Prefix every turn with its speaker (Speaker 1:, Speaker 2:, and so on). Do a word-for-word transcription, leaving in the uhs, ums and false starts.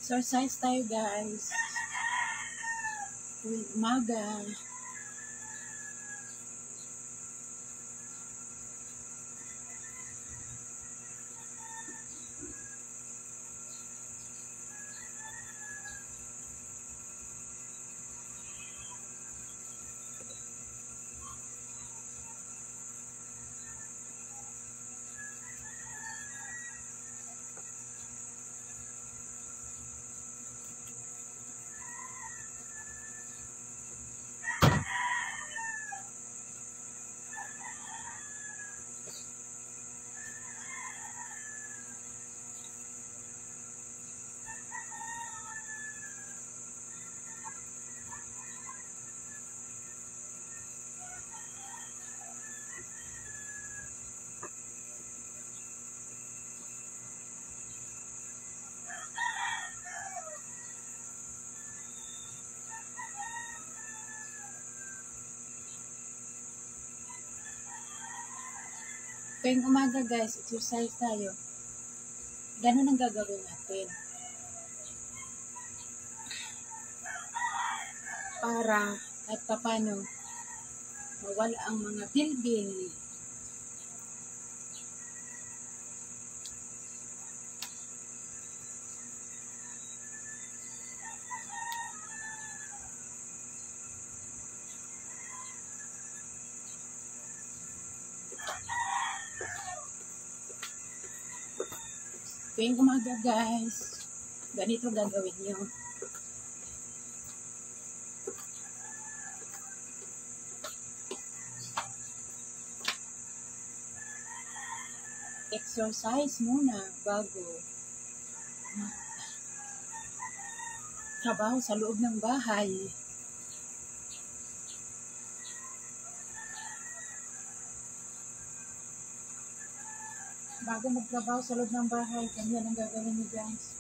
Speaker 1: Exercise tayo guys. Tuwing umaga. Tuwing umaga guys, exercise tayo. Ganun ang gagawin natin. Para at papano mawala ang mga bilbil. Tuwing umaga guys, ganito gagawin nyo. Exercise muna bago trabaho sa loob ng bahay. Bago magtrabaho sa loob ng bahay, ganyan ang gagawin niyo guys.